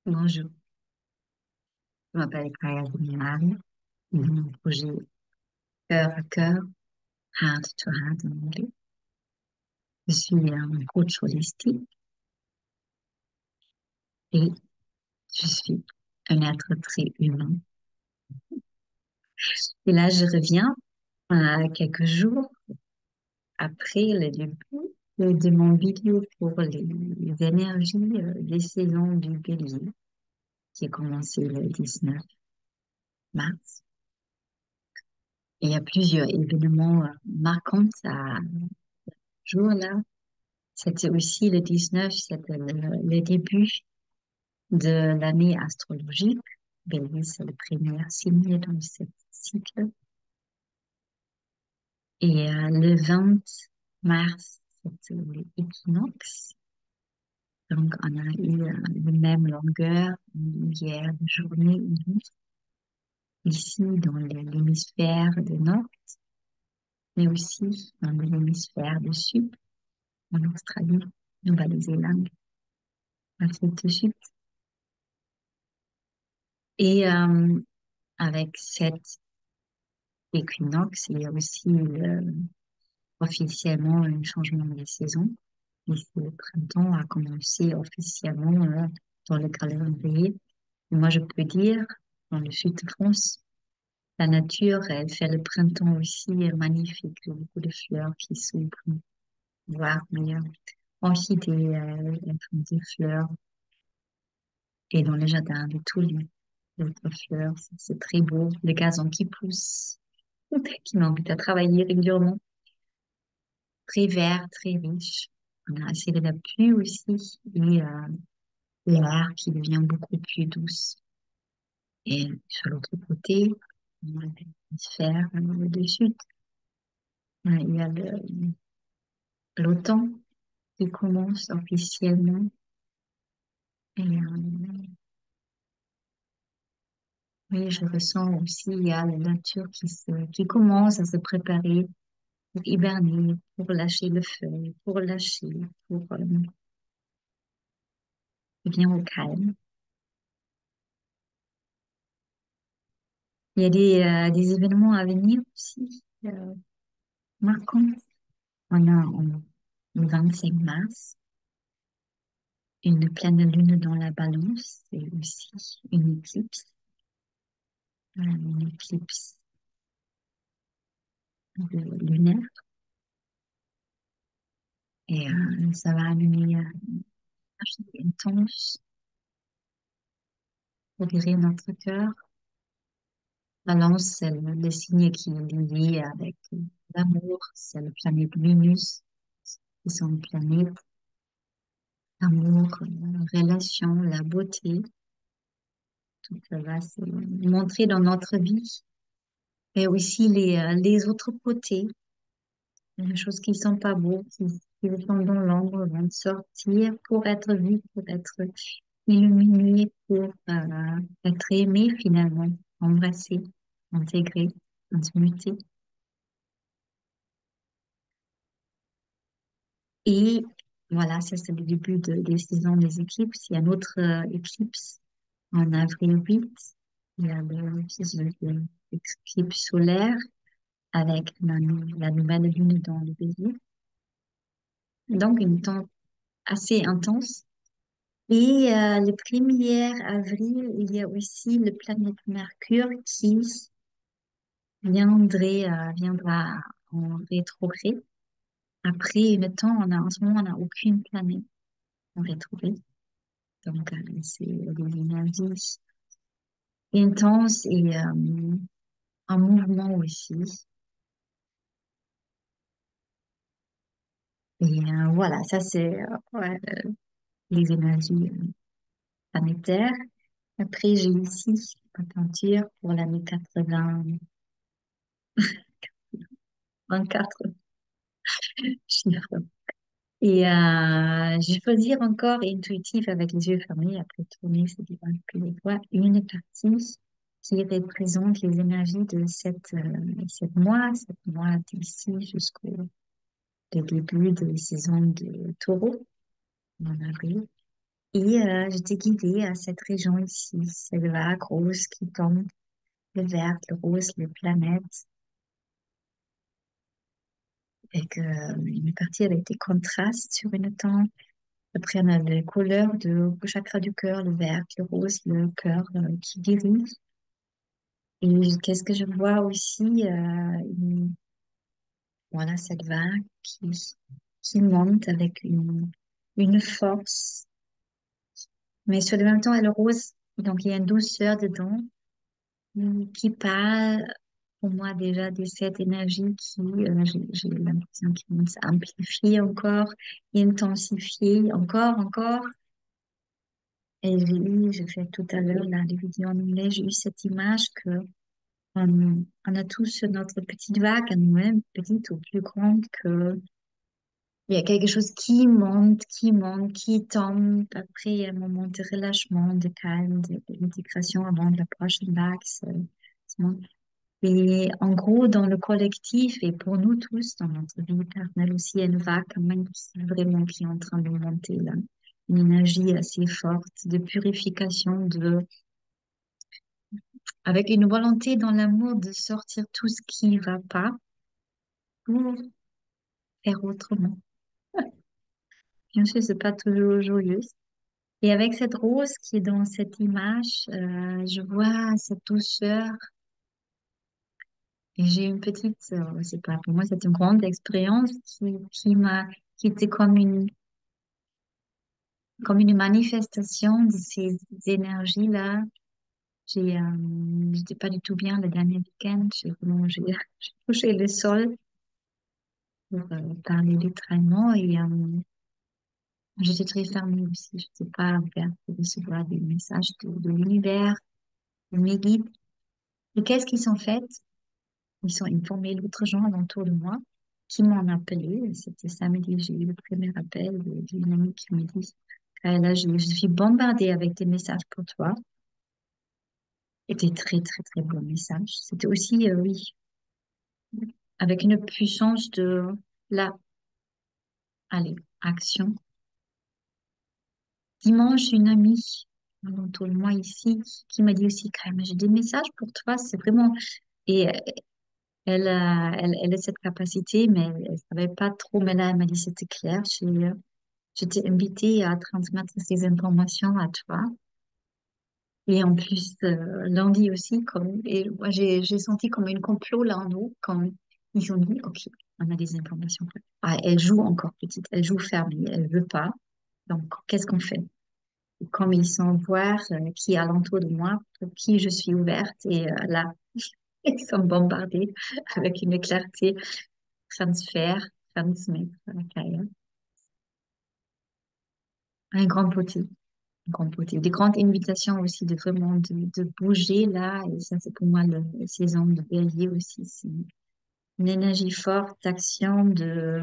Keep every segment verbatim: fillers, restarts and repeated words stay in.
Bonjour, je m'appelle Kaya Demiral. Mon projet Cœur à cœur, Heart to Heart en anglais. Je suis un coach holistique et je suis un être très humain. Et là, je reviens à quelques jours après le début de mon vidéo pour les, les énergies euh, des saisons du bélier qui a commencé le dix-neuf mars. Et il y a plusieurs événements euh, marquants à ce jour-là. C'était aussi le dix-neuf, c'était le, le début de l'année astrologique. Bélier, c'est le premier signe dans ce cycle. Et euh, le vingt mars, c'était l'équinoxe. Donc, on a eu euh, la même longueur hier, de journée et nuit, ici dans l'hémisphère du nord, mais aussi dans l'hémisphère du sud, en Australie, Nouvelle-Zélande, Afrique du Sud. Et euh, avec cet équinoxe, il y a aussi le- officiellement un changement des saisons. Ici, le printemps a commencé officiellement euh, dans le calendrier. Et moi, je peux dire, dans le sud de France, la nature, elle fait le printemps aussi euh, magnifique. Il y a beaucoup de fleurs qui s'ouvrent, voire meilleures orchidées, euh, elles font des fleurs. Et dans le jardin, de tous les autres fleurs, c'est c'est très beau. Le gazon qui pousse, qui m'invite à travailler régulièrement. Très vert, très riche. On a assez de la pluie aussi et euh, l'air qui devient beaucoup plus douce. Et sur l'autre côté, on a l'hémisphère euh, du sud. Euh, Il y a le- l'automne qui commence officiellement. Et euh, oui, je ressens aussi, il y a la nature qui se, qui commence à se préparer pour hiberner, pour lâcher le feu, pour lâcher, pour euh, venir au calme. Il y a des, euh, des événements à venir aussi, euh, marquants. On a en- le vingt-cinq mars une pleine lune dans la balance et aussi une éclipse, euh, une éclipse de- lunaire. Et euh, ça va amener euh, une énergie intense pour guérir notre cœur. Balance, c'est le, le signe qui est lié avec euh, l'amour, c'est la planète Vénus, qui sont une planète l'amour, euh, relation, la beauté. Tout ça va se montrer dans notre vie. Et aussi les, euh, les autres côtés, les choses qui sont pas beaux, qui, qui sont dans l'ombre, vont sortir pour être vues, pour être illuminées, pour euh, être aimées finalement, embrassées, intégrées, transmutées. Et voilà, ça c'est le début de, des saisons des éclipses. Il y a une autre euh, éclipse en avril huit. Il y a le- le- l'éclipse solaire avec la, la nouvelle lune dans le bélier. Donc, une temps assez intense. Et euh, le premier avril, il y a aussi le planète Mercure qui viendrait, euh, viendra en rétrograde. Après une temps, on a, en ce moment, on n'a aucune planète en rétrograde. Donc, euh, c'est des énergies intenses et euh, en mouvement aussi. Et euh, voilà, ça c'est euh, ouais, les énergies euh, planétaires. Après, j'ai ici la peinture pour l'année quatre-vingts, vingt-quatre chiffres. Et euh, je vais choisir encore intuitif avec les yeux fermés, après tourner ces divers que les fois, une partie qui représente les énergies de cette, euh, cette mois, cette mois d'ici jusqu'au le début de la saison de taureau, en avril. Et euh, j'étais guidée à cette région ici, cette vague rose qui tombe, le vert, le rose, les planètes, avec euh, une partie avec des contrastes sur une tempe. Après, on a les couleurs de chakra du cœur, le vert, le rose, le cœur euh, qui dirige. Et qu'est-ce que je vois aussi? euh, une- voilà, cette vague qui, qui monte avec une, une force, mais sur le même temps, elle est rose. Donc, il y a une douceur dedans mm, qui parle pour moi déjà de cette énergie qui, euh, j'ai j'ai l'impression qu'il va s'amplifier encore, intensifier encore, encore. Et j'ai eu, j'ai fait tout à l'heure la vidéo en anglais, j'ai eu cette image que on, on a tous notre petite vague à nous-mêmes, petite ou plus grande, que il y a quelque chose qui monte, qui monte, qui tombe. Après, il y a un moment de relâchement, de calme, de- d'intégration avant la prochaine vague. c'est- c'est bon. Et en gros, dans le collectif et pour nous tous, dans notre vie personnelle aussi, il y a une vague quand même qui vraiment qui est en train de monter là. Une énergie assez forte de purification, de, avec une volonté dans l'amour de sortir tout ce qui va pas pour faire autrement. Bien sûr, c'est pas toujours joyeux. Et avec cette rose qui est dans cette image, euh, je vois cette douceur. Et j'ai une petite, euh, c'est pas, pour moi, c'est une grande expérience qui, qui m'a, qui était comme une, comme une manifestation de ces énergies-là. J'ai, euh, j'étais pas du tout bien le dernier week-end. J'ai vraiment, j'ai j'ai touché le sol pour euh, parler littéralement et euh, j'étais très fermée aussi. J'étais pas ouverte pour recevoir des messages de, de l'univers, de mes guides. Et qu'est-ce qu'ils ont fait? Ils sont informés d'autres gens alentour de moi qui m'ont appelé. C'était samedi, j'ai eu le premier appel de- d'une amie qui me dit, Kayla, je, je suis bombardée avec des messages pour toi. Et des très, très, très bons messages. C'était aussi, euh, oui, avec une puissance de, là, allez, action. Dimanche, une amie alentour de moi ici qui m'a dit aussi, Kayla, j'ai des messages pour toi. C'est vraiment, et euh, elle, a- elle, elle a cette capacité, mais elle, elle savait pas trop, mais là, elle m'a dit, c'était clair. J'ai, euh, Je t'ai invité à transmettre ces informations à toi. Et en plus, euh, lundi aussi, comme, et moi, j'ai, j'ai senti comme une complot là en nous, quand ils ont dit, OK, on a des informations. Ah, elle joue encore petite, elle joue fermée, elle veut pas. Donc, qu'est-ce qu'on fait? Et comme ils sont voir euh, qui est alentour de moi, pour qui je suis ouverte, et euh, là, ils sont bombardés avec une clarté transfert, transmettre à la carrière. Un grand beauté. Grande beauté. Des grandes invitations aussi de vraiment de, de bouger là. Et ça, c'est pour moi le, la saison de Bélier aussi. C'est une énergie forte d'action, de,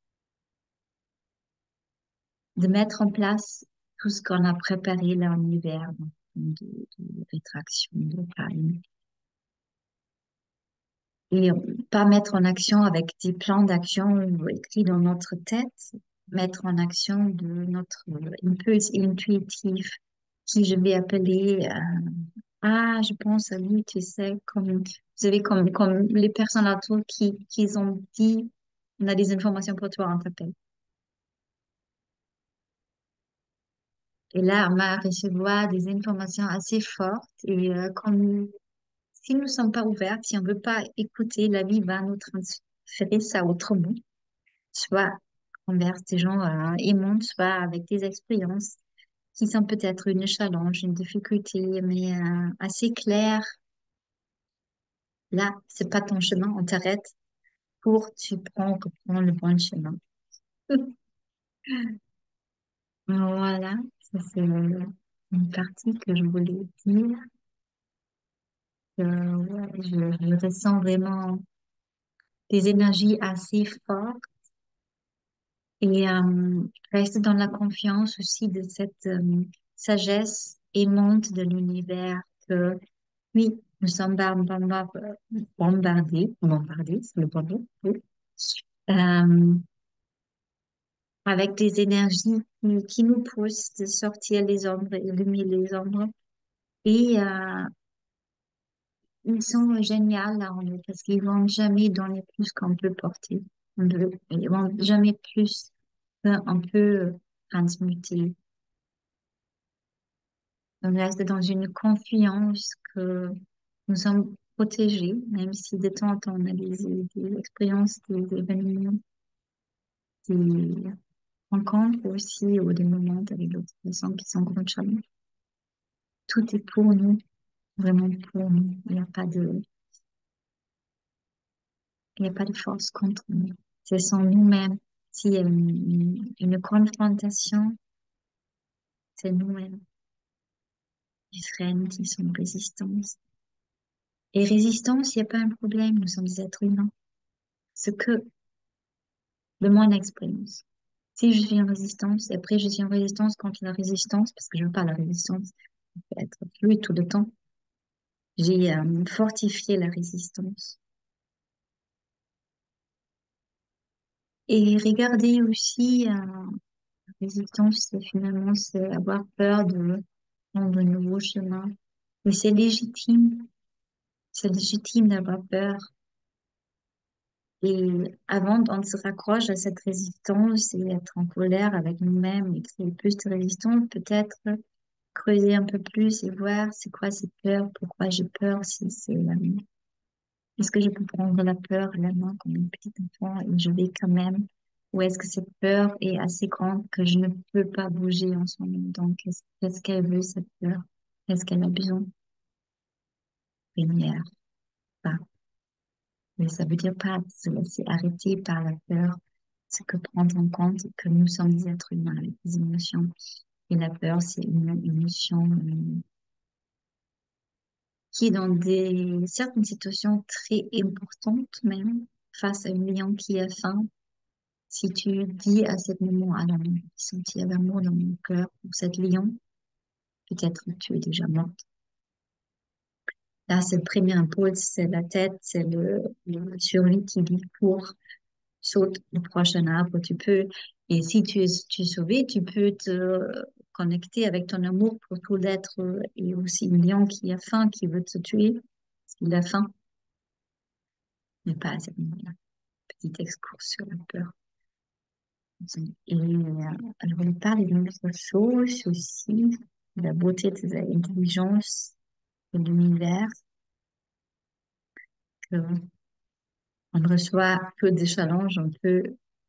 de mettre en place tout ce qu'on a préparé là en hiver, donc, de, de rétraction, de calme. Et euh, pas mettre en action avec des plans d'action écrits dans notre tête, mettre en action de notre impulse intuitif qui je vais appeler euh, ah, je pense à lui, tu sais, comme vous savez, comme, comme les personnes autour qui, qui ont dit, on a des informations pour toi, on t'appelle. Et là, on va recevoir des informations assez fortes et euh, comme si nous ne sommes pas ouverts, si on ne veut pas écouter, la vie va nous transférer ça autrement, soit envers des gens euh, aimants, soit avec des expériences qui sont peut-être une challenge, une difficulté, mais euh, assez claires. Là, c'est pas ton chemin, on t'arrête pour tu prends, reprends le bon chemin. Voilà, ça c'est une partie que je voulais dire. Euh, ouais, je, je ressens vraiment des énergies assez fortes et euh, reste dans la confiance aussi de cette euh, sagesse aimante de l'univers que oui, nous sommes bar- bar- bar- bombardés, bombardés, c'est le bon mot, oui. Euh, avec des énergies qui, qui nous poussent de sortir les ombres, éliminer les ombres. Et euh, ils sont géniaux là en eux parce qu'ils vont jamais donner plus qu'on peut porter. On peut- Ils vont jamais plus qu'on peut transmuter. On reste dans une confiance que nous sommes protégés, même si de temps en temps on a des, des expériences, des événements, des rencontres aussi, ou des moments avec d'autres personnes qui sont grands challenges. Tout est pour nous, vraiment pour nous. Il n'y a pas de, il n'y a pas de force contre nous. Ce sont nous-mêmes. S'il y a une, une, une confrontation, c'est nous-mêmes qui freinent, qui sont résistants. Et résistance, il n'y a pas un problème, nous sommes des êtres humains. Ce que, de mon expérience, si je suis en résistance, et après je suis en résistance contre la résistance, parce que je veux pas la résistance, ça peut être fluide tout le temps, j'ai euh, fortifié la résistance. Et regarder aussi, euh, la résistance, c'est finalement, c'est avoir peur de prendre de nouveaux chemins. Mais c'est légitime, c'est légitime d'avoir peur. Et avant, on se raccroche à cette résistance et être en colère avec nous-mêmes et créer plus de résistance, peut-être creuser un peu plus et voir c'est quoi cette peur, pourquoi j'ai peur, si c'est la est-ce que je peux prendre la peur à la main comme une petite enfant et je vais quand même, ou est-ce que cette peur est assez grande que je ne peux pas bouger en ce moment? Donc, qu'est-ce qu'est-ce qu'elle veut, cette peur? Est-ce qu'elle a besoin? Lumière, pas. Mais ça veut dire pas se laisser arrêter par la peur. C'est que prendre en compte que nous sommes des êtres humains avec des émotions. Et la peur, c'est une émotion euh, qui, dans des, certaines situations très importantes même, face à un lion qui a faim, si tu dis à cet moment, ah non, non, j'ai senti l'amour dans mon cœur pour cette lion, peut-être que tu es déjà morte. Là, c'est le premier impulse, c'est la tête, c'est le, le survie qui dit pour saute le prochain arbre, tu peux, et si tu es, tu es sauvé, tu peux te connecter avec ton amour pour tout l'être et aussi le lion qui a faim, qui veut te tuer, parce qu'il a faim, mais pas à ce moment-là. Petit excurs sur la peur. Et euh, je voulais parler d'une autre chose aussi, de la beauté de l'intelligence de l'univers, qu'on reçoit peu de challenges, on peut,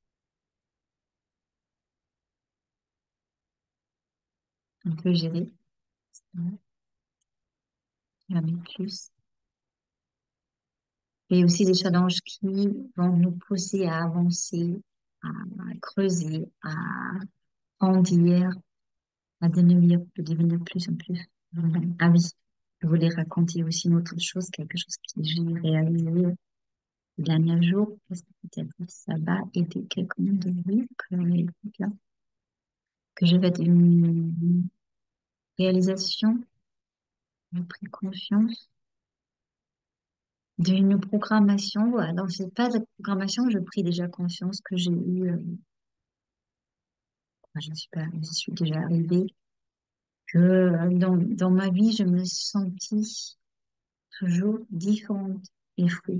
on peut gérer, jamais plus. Et aussi des challenges qui vont nous pousser à avancer, à, à creuser, à grandir, à devenir, de devenir plus en plus. Vraiment. Ah oui, je voulais raconter aussi une autre chose, quelque chose que j'ai réalisé le dernier jour, parce que peut-être ça va aider quelqu'un de vous, que, que je vais être une réalisation, j'ai pris conscience d'une programmation. Alors, c'est pas de la programmation, je pris déjà conscience que j'ai eu. euh, Moi, je suis pas, je suis déjà arrivée, que euh, dans, dans ma vie, je me sentis toujours différente et fou.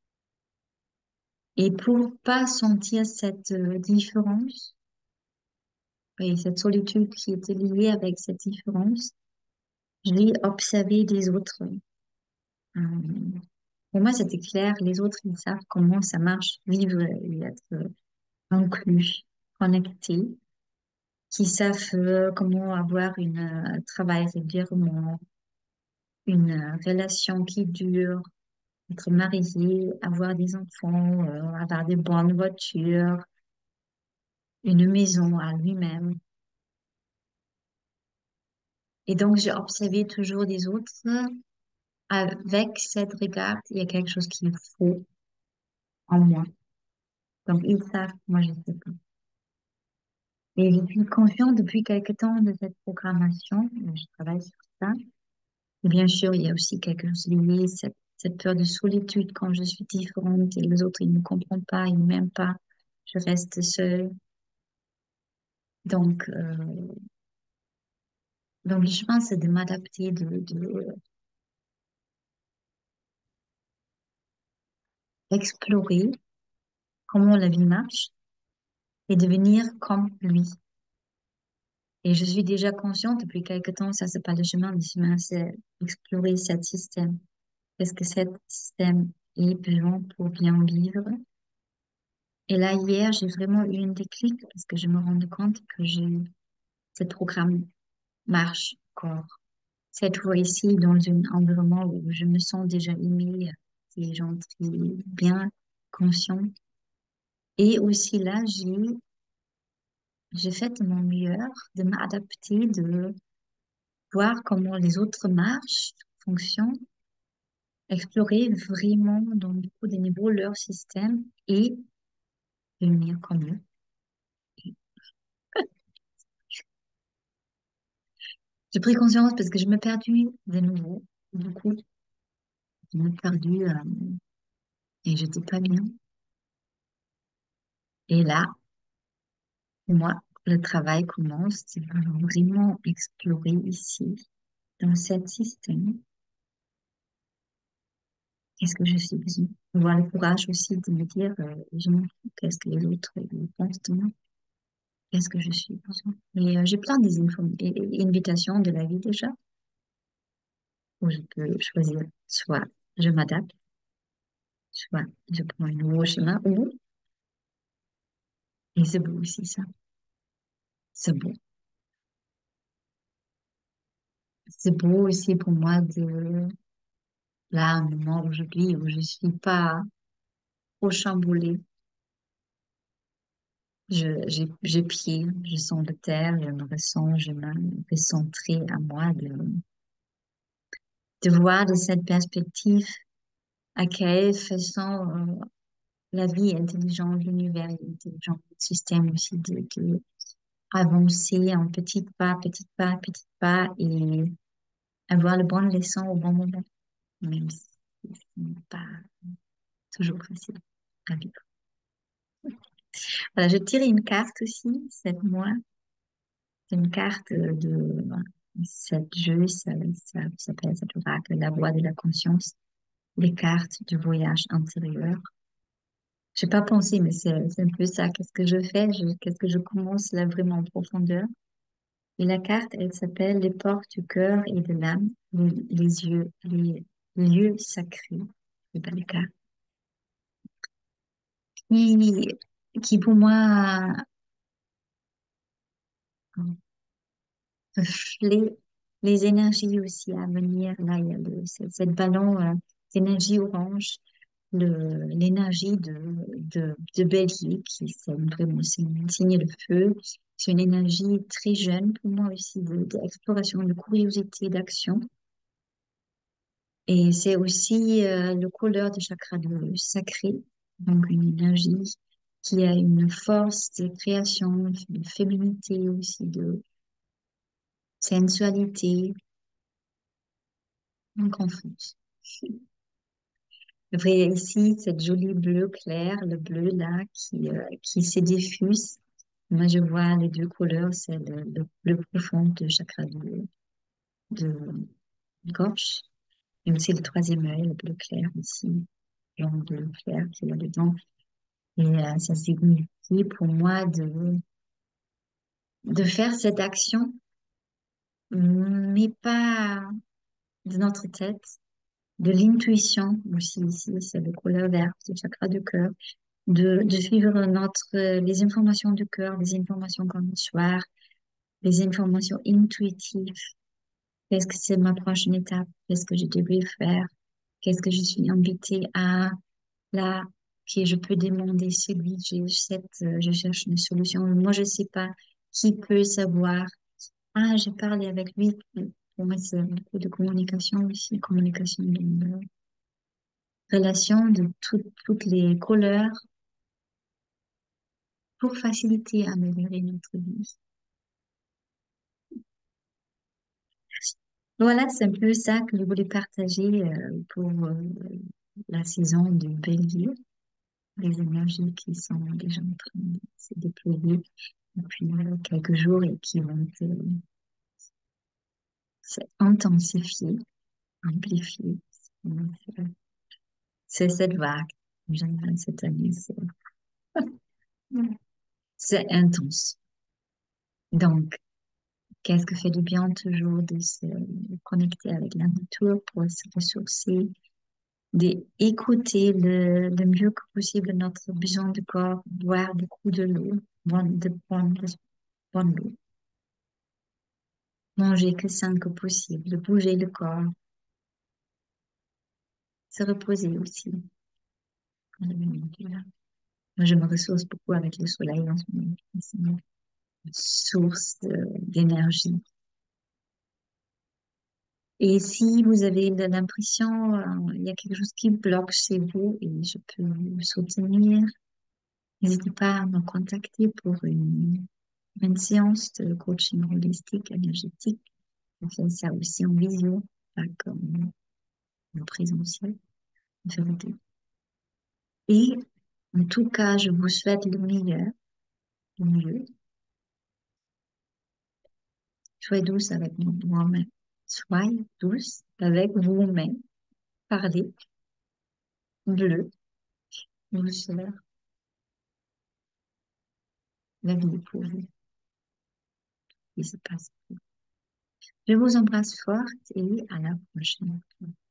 Et pour pas sentir cette euh, différence et cette solitude qui était liée avec cette différence, je l'ai observé des autres. Euh, pour moi, c'était clair, les autres, ils savent comment ça marche, vivre et être euh, inclus, connecté, qui savent euh, comment avoir une euh, travail régulièrement, une euh, relation qui dure, être marié, avoir des enfants, euh, avoir des bonnes voitures, une maison à lui-même. Et donc, j'ai observé toujours des autres avec cette regard, il y a quelque chose qu'il faut en moi. Donc, ils savent, moi, je ne sais pas. Et je suis consciente depuis quelque temps de cette programmation. Je travaille sur ça. Et bien sûr, il y a aussi quelque chose lié, cette, cette peur de solitude quand je suis différente et les autres, ils ne comprennent pas, ils ne m'aiment pas. Je reste seule. Donc, euh, donc je pense de m'adapter, de, de explorer comment la vie marche et devenir comme lui. Et je suis déjà consciente depuis quelque temps, ça c'est pas le chemin, le chemin c'est explorer ce système. Est-ce que ce système est bon pour bien vivre? Et là, hier, j'ai vraiment eu un déclic parce que je me rends compte que j'ai, ce programme marche encore. Cette fois-ci, dans un environnement où je me sens déjà aimée, des gens très bien conscients. Et aussi là, j'ai, j'ai fait de mon meilleur de m'adapter, de voir comment les autres marchent, fonctionnent, explorer vraiment dans beaucoup de niveaux leur système et devenir comme eux. J'ai pris conscience parce que je me perdue de nouveau, beaucoup. Je me perdue euh, et j'étais pas bien. Et là, pour moi, le travail commence. C'est vraiment explorer ici, dans ce système, qu'est-ce que je suis besoin. Avoir le courage aussi de me dire, euh, je m'en fous, qu'est-ce que les autres ils pensent de moi, qu'est-ce que je suis besoin. Et euh, j'ai plein des infos- et- et- invitations de la vie déjà, où je peux choisir soit je m'adapte, soit je prends un nouveau chemin, ou, et c'est beau aussi ça, c'est beau. C'est beau aussi pour moi de, là, un moment aujourd'hui où je suis pas trop chamboulée. Je, j'ai, j'ai pied, je sens de terre, je me ressens, je me fais centrer à moi de, de voir de cette perspective à quelle façon euh, la vie est intelligente, l'univers est intelligent, le système aussi de, de avancer en petits pas, petits pas, petits pas et avoir le bon leçon au bon moment, même si ce n'est pas toujours facile à vivre. Voilà, je tire une carte aussi, cette moi. C'est une carte de cette jeu, ça, ça s'appelle cet oracle, la voix de la conscience, les cartes du voyage intérieur. J'ai pas pensé, mais c'est c'est un peu ça. Qu'est-ce que je fais? Je- qu'est-ce que je commence là vraiment en profondeur? Et la carte, elle s'appelle les portes du cœur et de l'âme, les, les yeux, les lieux sacrés. C'est pas les cartes. Qui, qui pour moi reflète les énergies aussi à venir. Là, il y a le, ce- cette ballon euh, d'énergie orange, le, l'énergie de, de, de bélier, qui c'est vraiment c'est un signe de feu. C'est une énergie très jeune pour moi aussi, de, d'exploration, de curiosité, d'action. Et c'est aussi euh, le couleur de chakra de sacré, donc une énergie qui a une force de création, de féminité aussi, de sensualité, en conflit. Vous voyez ici cette jolie bleu clair, le bleu là qui, euh, qui se diffuse. Moi, je vois les deux couleurs, c'est le, le bleu profond de chakra de, de gorge et aussi le troisième œil, le bleu clair ici, blanc bleu clair qui est là-dedans. Et euh, ça signifie pour moi de, de faire cette action, mais pas de notre tête, de l'intuition aussi ici, c'est le couleur vert, le chakra du cœur de, de suivre notre, euh, les informations du cœur, les informations comme le soir, les informations intuitives. Qu'est-ce que c'est ma prochaine étape? Qu'est-ce que je devrais faire? Qu'est-ce que je suis invitée à là, que je peux demander celui, j'ai cette, euh, je cherche une solution. Moi, je sais pas qui peut savoir. Ah, j'ai parlé avec lui. Pour moi, c'est beaucoup de communication aussi, communication de de relation de tout- toutes les couleurs pour faciliter, améliorer notre vie. Voilà, c'est un peu ça que je voulais partager euh, pour euh, la saison de Bélier. des énergies qui sont déjà en train de se déployer depuis euh, quelques jours et qui vont se, se intensifier, amplifier. C'est cette vague. En général, cette année, c'est c'est intense. Donc, qu'est-ce que fait du bien toujours de se connecter avec la nature pour se ressourcer, d'écouter le, le mieux que possible notre besoin de corps, boire beaucoup de l'eau, boire de bonne, de bonne eau, manger que sain que possible, bouger le corps, se reposer aussi. Moi, je me ressource beaucoup avec le soleil en ce moment. C'est une source de- d'énergie. Et si vous avez de l'impression, euh, il y a quelque chose qui bloque chez vous et je peux vous soutenir, n'hésitez pas à me contacter pour une, une séance de coaching holistique, énergétique. On fait ça aussi en visio, pas comme en présentiel. On fait les deux. Et en tout cas, je vous souhaite le meilleur, le mieux. Soyez douce avec moi-même. Soyez douce avec vous-même. Parlez bleu, douceur, la vie est pour vous. Il se passe. Je vous embrasse fort et à la prochaine.